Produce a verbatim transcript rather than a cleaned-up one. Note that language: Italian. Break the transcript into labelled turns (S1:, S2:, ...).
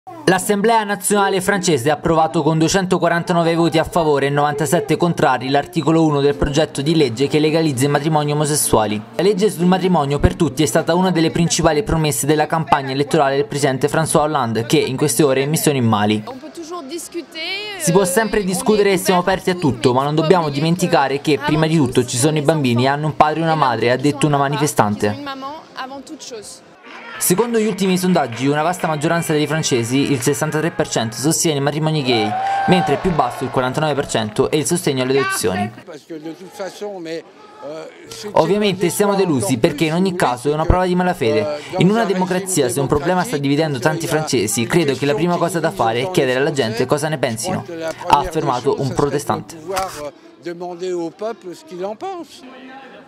S1: L'Assemblea nazionale francese ha approvato con duecentoquarantanove voti a favore e novantasette contrari l'articolo uno del progetto di legge che legalizza i matrimoni omosessuali. La legge sul matrimonio per tutti è stata una delle principali promesse della campagna elettorale del presidente François Hollande, che in queste ore è in missione in Mali. Si può sempre discutere e siamo aperti a tutto, ma non dobbiamo dimenticare che prima di tutto ci sono i bambini e hanno un padre e una madre, ha detto una manifestante. Secondo gli ultimi sondaggi, una vasta maggioranza dei francesi, il sessantatré per cento, sostiene i matrimoni gay, mentre più basso, il quarantanove per cento, è il sostegno alle adozioni. Ovviamente siamo delusi perché in ogni caso è una prova di malafede. In una democrazia, se un problema sta dividendo tanti francesi, credo che la prima cosa da fare è chiedere alla gente cosa ne pensino, ha affermato un protestante.